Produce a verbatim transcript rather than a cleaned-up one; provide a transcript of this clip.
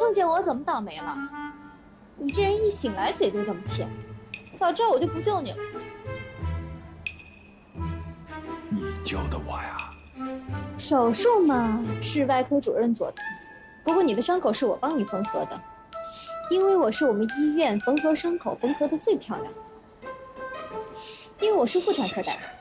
碰见我怎么倒霉了？你这人一醒来嘴就这么欠，早知道我就不救你了。 你救的我呀？ 手术嘛，是外科主任做的，不过你的伤口是我帮你缝合的，因为我是我们医院缝合伤口缝合的最漂亮的，因为我是妇产科大夫。